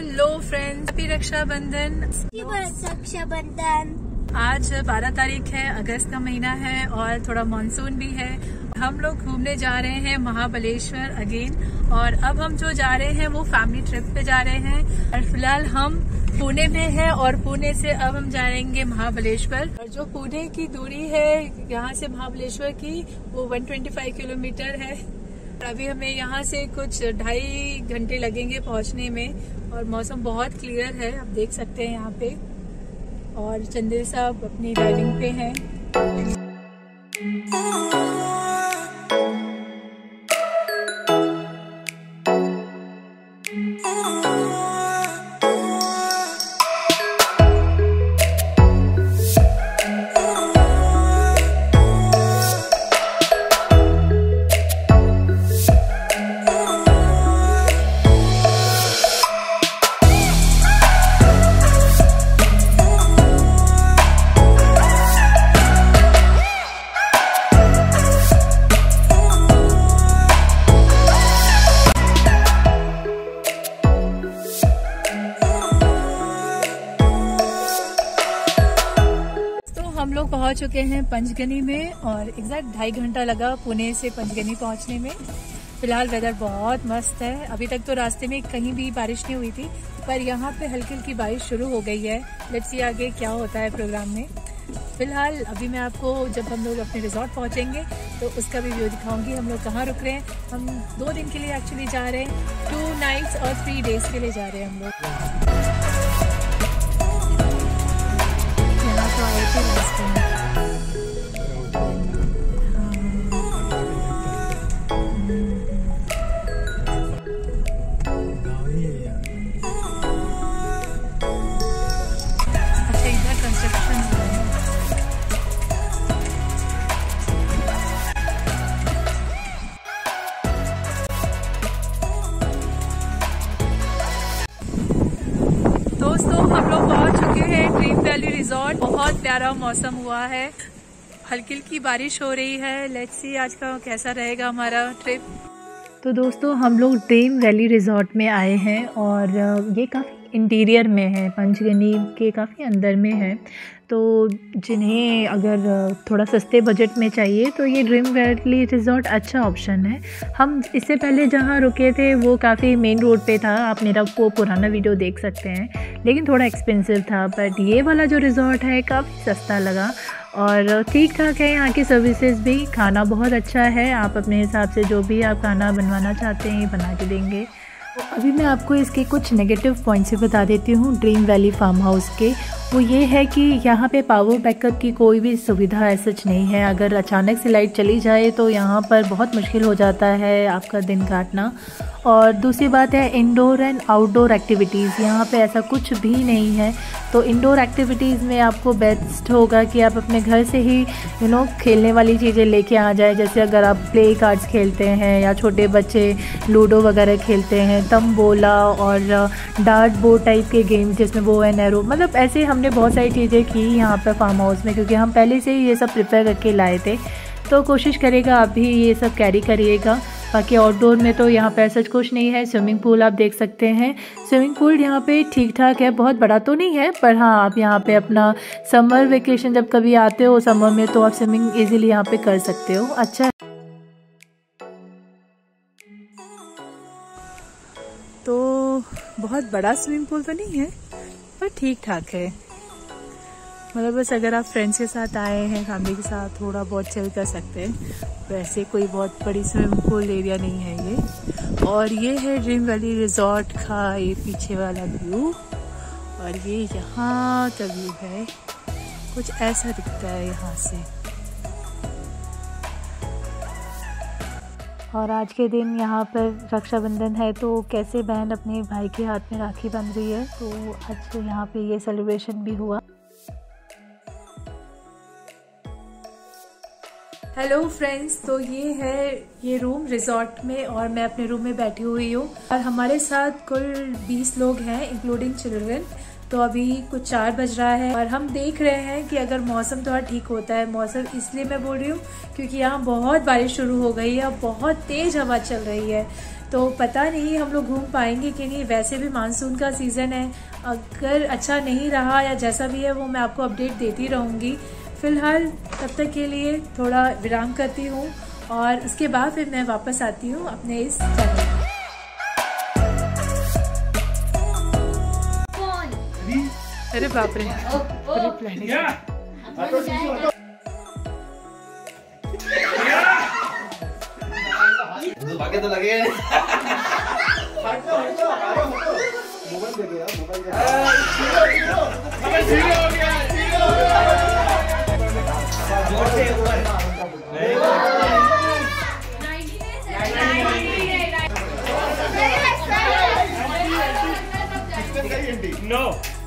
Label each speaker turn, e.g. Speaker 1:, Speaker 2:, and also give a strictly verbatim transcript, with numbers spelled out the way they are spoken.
Speaker 1: Hello friends, happy Rakshabandhan.
Speaker 2: Rakshabandhan.
Speaker 1: आज बारह तारीख है, अगस्त का महीना है और थोड़ा मानसून भी है। हम लोग घूमने जा रहे हैं महाबलेश्वर अगेन, और अब हम जो जा रहे हैं वो फैमिली ट्रिप पे जा रहे हैं। और फिलहाल हम पुणे में हैं और पुणे से अब हम जाएंगे महाबलेश्वर। और जो पुणे की दूरी है यहाँ से महाबलेश्वर की वो एक सौ पच्चीस किलोमीटर है। अभी हमें यहाँ से कुछ ढाई घंटे लगेंगे पहुँचने में, और मौसम बहुत क्लियर है, आप देख सकते हैं यहाँ पे। और चंदेल साहब अपनी ड्राइविंग पे हैं। हम लोग पहुंच चुके हैं पंचगनी में, और एग्जैक्ट ढाई घंटा लगा पुणे से पंचगनी पहुंचने में। फिलहाल वेदर बहुत मस्त है। अभी तक तो रास्ते में कहीं भी बारिश नहीं हुई थी, पर यहाँ पे हल्की हल्की बारिश शुरू हो गई है। लेट्स सी आगे क्या होता है प्रोग्राम में। फिलहाल अभी मैं आपको जब हम लोग अपने रिजॉर्ट पहुँचेंगे तो उसका भी व्यू दिखाऊंगी। हम लोग कहाँ रुक रहे हैं। हम दो दिन के लिए एक्चुअली जा रहे हैं, टू नाइट्स और थ्री डेज के लिए जा रहे हैं हम लोग। दोस्तों, हम लोग पहुंच चुके हैं ड्रीम वैली रिजॉर्ट। बहुत प्यारा मौसम हुआ है, हल्की हल्की बारिश हो रही है। लेट्स सी आज का कैसा रहेगा हमारा ट्रिप। तो दोस्तों, हम लोग ड्रीम वैली रिजॉर्ट में आए हैं, और ये काफ़ी इंटीरियर में है, पंचगनी के काफ़ी अंदर में है। तो जिन्हें अगर थोड़ा सस्ते बजट में चाहिए तो ये ड्रीम वैली रिज़ॉर्ट अच्छा ऑप्शन है। हम इससे पहले जहाँ रुके थे वो काफ़ी मेन रोड पे था, आप मेरा वो पुराना वीडियो देख सकते हैं, लेकिन थोड़ा एक्सपेंसिव था। बट ये वाला जो रिज़ॉर्ट है काफ़ी सस्ता लगा और ठीक ठाक है। यहाँ की सर्विसेज भी, खाना बहुत अच्छा है। आप अपने हिसाब से जो भी आप खाना बनवाना चाहते हैं बना के देंगे। तो अभी मैं आपको इसके कुछ नेगेटिव पॉइंट्स बता देती हूँ ड्रीम वैली फार्म हाउस के। वो ये है कि यहाँ पे पावर बैकअप की कोई भी सुविधा ऐसा नहीं है। अगर अचानक से लाइट चली जाए तो यहाँ पर बहुत मुश्किल हो जाता है आपका दिन काटना। और दूसरी बात है इंडोर एंड आउटडोर एक्टिविटीज़, यहाँ पे ऐसा कुछ भी नहीं है। तो इंडोर एक्टिविटीज़ में आपको बेस्ट होगा कि आप अपने घर से ही यू नो खेलने वाली चीज़ें लेके आ जाए। जैसे अगर आप प्ले कार्ड्स खेलते हैं या छोटे बच्चे लूडो वगैरह खेलते हैं, तंबोला और डार्ट बोर्ड टाइप के गेम जिसमें वो एंड एरो, मतलब ऐसे हमने बहुत सारी चीज़ें की यहाँ पर फार्म हाउस में, क्योंकि हम पहले से ही ये सब प्रिपेयर करके लाए थे। तो कोशिश करेगा आप भी ये सब कैरी करिएगा। बाकी आउटडोर में तो यहाँ पे ऐसा कुछ नहीं है। स्विमिंग पूल आप देख सकते हैं, स्विमिंग पूल यहाँ पे ठीक ठाक है, बहुत बड़ा तो नहीं है, पर हाँ आप यहाँ पे अपना समर वेकेशन जब कभी आते हो समर में तो आप स्विमिंग इजीली यहाँ पे कर सकते हो। अच्छा, तो बहुत बड़ा स्विमिंग पूल तो नहीं है, पर ठीक ठाक है। मतलब बस अगर आप फ्रेंड्स के साथ आए हैं, फैमिली के साथ, थोड़ा बहुत चिल कर सकते हैं। वैसे कोई बहुत बड़ी स्विमिंग पूल एरिया नहीं है ये। और ये है ड्रीम वैली रिजॉर्ट का ये पीछे वाला व्यू, और ये यहाँ का व्यू है, कुछ ऐसा दिखता है यहाँ से। और आज के दिन यहाँ पर रक्षाबंधन है, तो कैसे बहन अपने भाई के हाथ में राखी बंध रही है, तो आज यहाँ पे ये सेलिब्रेशन भी हुआ। हेलो फ्रेंड्स, तो ये है ये रूम रिजॉर्ट में, और मैं अपने रूम में बैठी हुई हूँ। और हमारे साथ कुल बीस लोग हैं इंक्लूडिंग चिल्ड्रन। तो अभी कुछ चार बज रहा है और हम देख रहे हैं कि अगर मौसम थोड़ा ठीक होता है। मौसम इसलिए मैं बोल रही हूँ क्योंकि यहाँ बहुत बारिश शुरू हो गई है और बहुत तेज़ हवा चल रही है, तो पता नहीं हम लोग घूम पाएंगे कि नहीं। वैसे भी मानसून का सीज़न है, अगर अच्छा नहीं रहा या जैसा भी है वो मैं आपको अपडेट देती रहूँगी। फ़िलहाल तब तक के लिए थोड़ा विराम करती हूँ और उसके बाद फिर मैं वापस आती हूँ अपने इस चैनल में। अरे बाप रे, अरे प्लानिंग
Speaker 3: भागे तो लगे
Speaker 2: No.